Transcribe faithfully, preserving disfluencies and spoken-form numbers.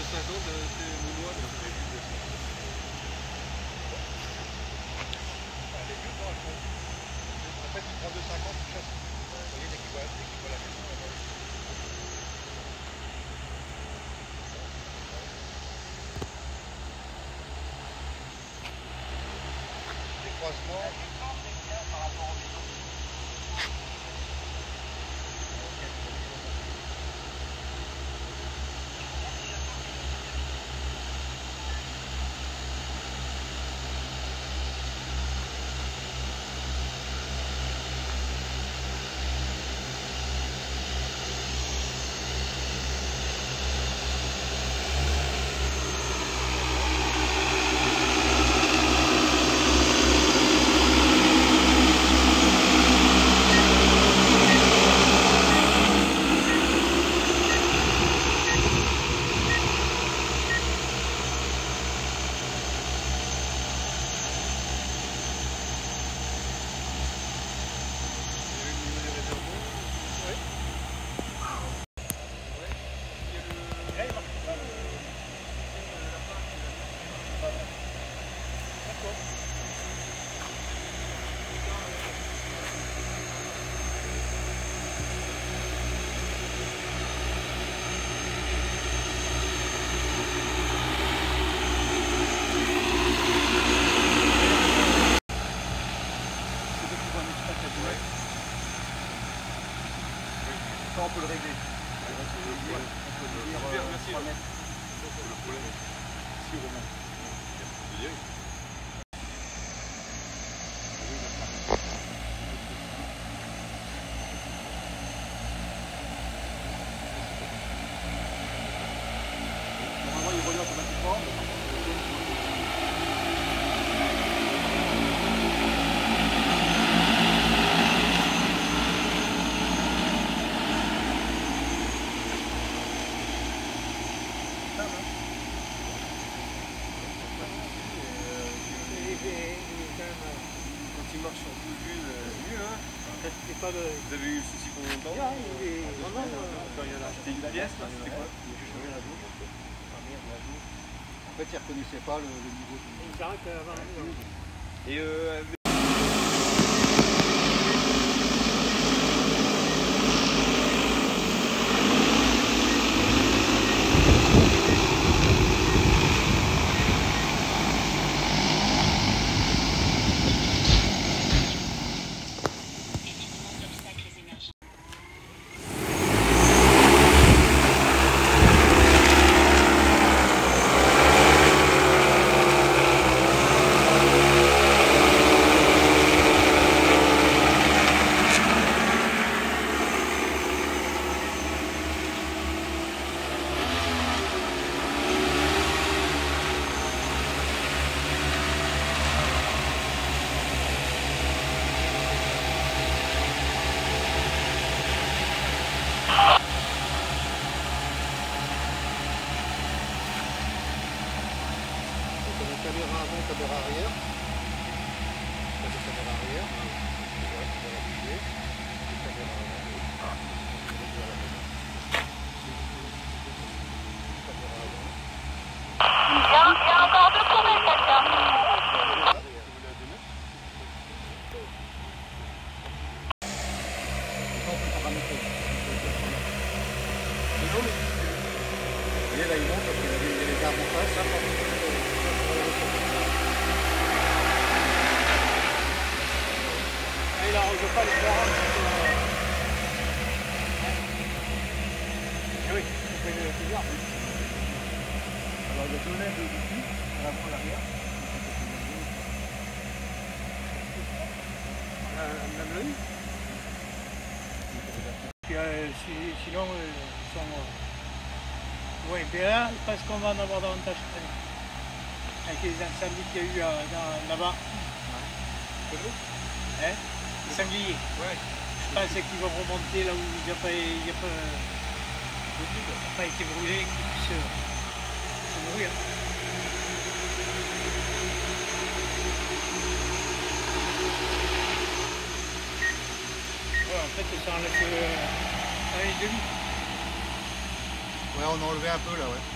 cinquante, c'est Mounois, mais après, je descends. Les vieux temps, elles font. En fait, tu prends deux cinquante, tu chasses. Vous voyez, dès qu'ils voient, dès qu'ils voient la maison, là-bas. Des croisements. Par rapport aux maisons. Ça, on peut le régler. On peut le dire, euh, merci. trois mètres. Le problème, Si, Romain. je dirais. Normalement, il relie automatiquement. Quand il marche sur douze bulles, c'est mieux, hein. Pas de... Vous avez eu le souci pendant longtemps? Ah, il est... Non, non, Quand il y en a acheté une pièce, là, c'était quoi? J'ai changé la douche. Ah merde, la douche. En fait, il ne reconnaissait pas le, le niveau du... il s'arrête avant la nuit. Et euh, caméra avant, caméra arrière. Ça fait caméra arrière. Ouais, on va la bouger. Caméra avant. Caméra avant. Il y a, il y a encore deux conversations. Ça, on peut paramétrer. Sinon, mais... Vous voyez, là, il monte parce qu'il y a des- des arbres en face. Ça, par contre, Il n'arrange pas les barrages. Oui, c'est bizarre. alors, il y a deux lèvres dessus, à l'avant et à l'arrière. Même l'œil. Puis, euh, si- sinon, euh, ils sont... Euh... Oui, mais là, parce qu'on va en avoir davantage euh, avec les incendies qu'il y a eu euh, dans- là-bas. Hein? Les sangliers. ouais. Je pense qu'ils vont remonter là où il n'y a pas, il y a pas, ça n'a pas été brûlé, qu'ils puissent euh, se nourrir. Ouais, en fait, ça enlève euh, un et demi. Ouais, on a enlevé un peu là, ouais.